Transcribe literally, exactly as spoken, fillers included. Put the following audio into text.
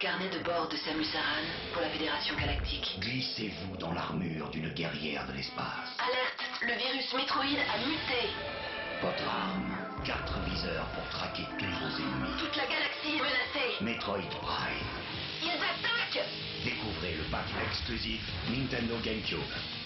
Carnet de bord de Samus Aran pour la Fédération Galactique. Glissez-vous dans l'armure d'une guerrière de l'espace. Alerte, le virus Metroid a muté. Votre arme, quatre viseurs pour traquer tous vos ennemis. Toute la galaxie est menacée. Metroid Prime. Ils attaquent. Découvrez le pack exclusif Nintendo GameCube.